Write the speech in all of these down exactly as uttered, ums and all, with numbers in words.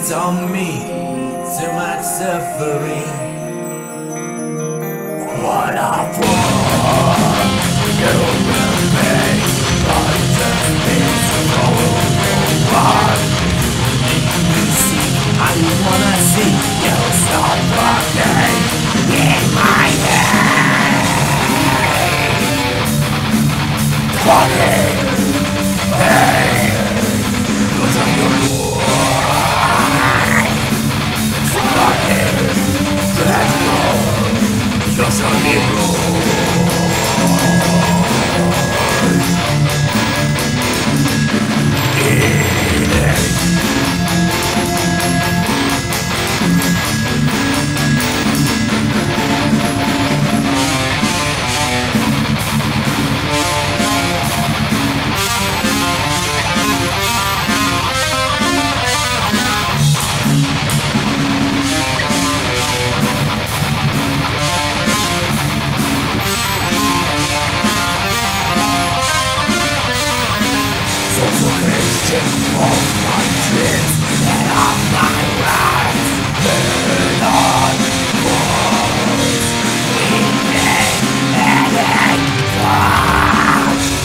it's on me, too much suffering. What a fool you will be, but just this whole world. You see, I wanna see you stop walking in my head. Walking, hey, what's on your boy? Walking, let's go, you're so liberal. Of my dreams and of my rights, burn on walls, weeping and anguish.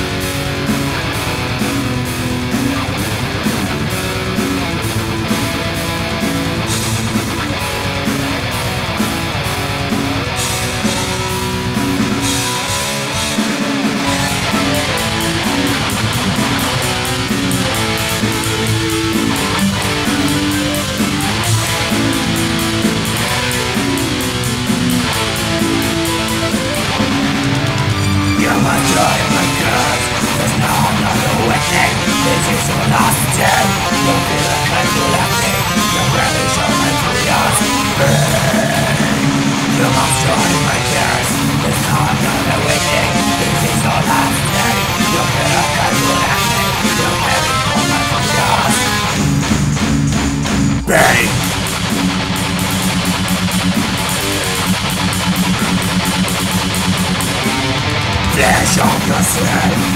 This is your last day. You feel like I'm collecting. Your religion and curious pain. You must join my tears. It's not another waiting. This is your last day. You feel like I'm collecting. Your religion and curious pain. Flesh of yourself.